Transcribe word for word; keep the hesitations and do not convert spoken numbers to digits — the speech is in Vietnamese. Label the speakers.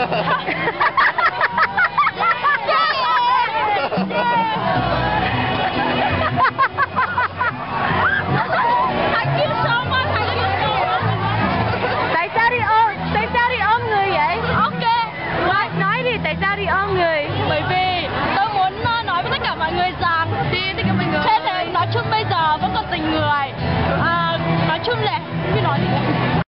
Speaker 1: Tại sao đi ôm, tại sao đi ôm người vậy?
Speaker 2: Ok.
Speaker 1: Nói, nói đi, tại sao đi ôm người?
Speaker 2: Bởi vì tôi muốn uh, nói với tất cả mọi người rằng
Speaker 1: Đi, tất cả mọi người.
Speaker 2: thế thế nói chung bây giờ vẫn còn tình người. À, nói chung là, khi nói gì